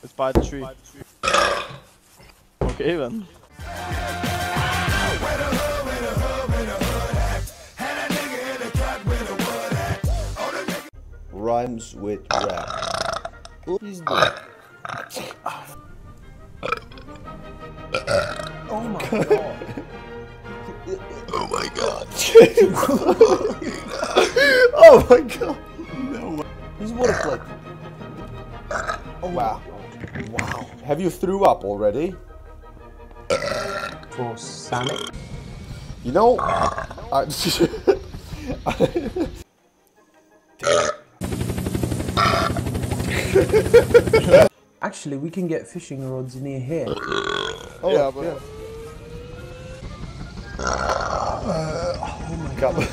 It's by the tree. Okay then. Rhymes with rap. He's dead. Oh my god. Oh my god. Oh my god. No way. This is what it's like. Oh wow. Wow. Have you threw up already? For Sonic. You know, Actually, we can get fishing rods near here. oh Yeah, but yeah. Oh my god.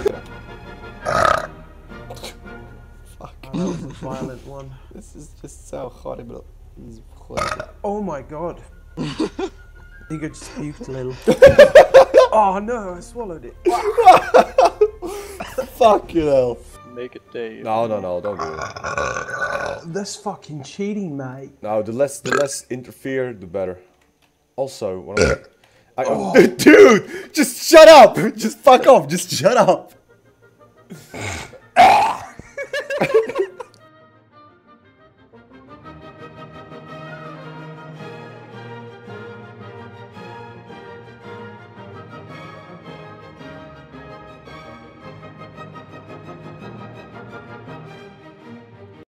Fuck. Oh, that was a violent one. This is just so horrible. This is horrible. Oh my god. I think I just puked a little. Oh no, I swallowed it. Fuck you know. make it day. No, don't do it. That's fucking cheating, mate. No, the less interfere, the better. Also, when dude, just shut up! Just fuck off! Just shut up!